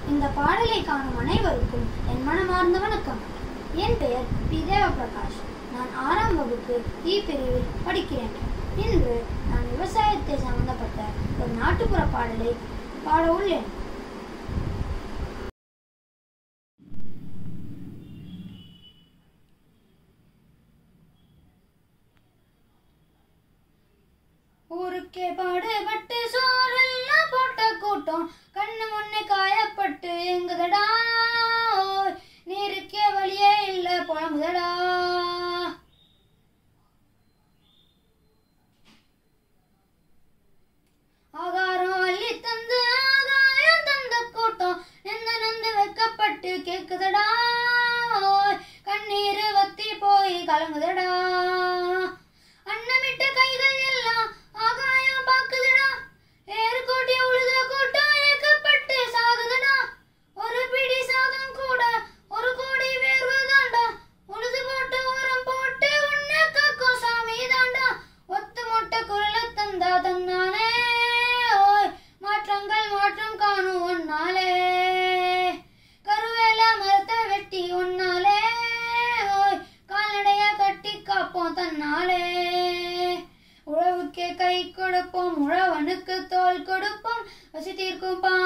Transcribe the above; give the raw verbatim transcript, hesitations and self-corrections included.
இந்த பாடலை காணும் அனைவருக்கும் என் மனமார்ந்த வணக்கம். என் பெயர் பி தேவபிரகாஷ். நான் ஆறாம் வகுப்பு ஈ பிரிவில் படிக்கிறேன். இன்று நான் விவசாயத்தை சம்பந்தப்பட்ட ஒரு நாட்டுப்புற பாடலை பாட உள்ளேன். ஊருக்கே பாடுபட்டு சோறெல்லாம் போட்ட கூட்டம் கண்ணு முன்னே காயப்பட்டு எங்குதடா, நீருக்கே வழியே இல்ல புலம்புதடா. ஆகாரம் அள்ளி தந்து ஆகாயம் தந்த கூட்டம் நெந்த நந்து வைக்கப்பட்டு கேக்குதடா, கண்ணீர் வத்தி போய் கலங்குதடா. அன்னமிட்ட கைகள் எல்லாம் ஆகாயம் பாக்குதுடா, ஏறு கோட்டி உழுத கூட்டம் ஏக்கப்பட்டு சாகுதுடா. ஒரு பிடி சாதம் கூட ஒரு கோடி வேர்வு தாண்டா, உழுது போட்டு உரம் போட்டு உன்னை காக்கும் சாமி தாண்டா. ஒத்து மொட்டை குரலை தந்தா தன்னாலே ஓய் மாற்றங்கள் மாற்றம் காணும் ஒன்னாலே, கருவேல மரத்தை வெட்டி ஒன்னாலே ஓய் கால்நடைய கட்டி காப்போம் தன்னாலே. உழவுக்கே கை கொடுப்போம், உழவனுக்கு தோல் கொடுப்போம், பசி தீர்க்கும் பா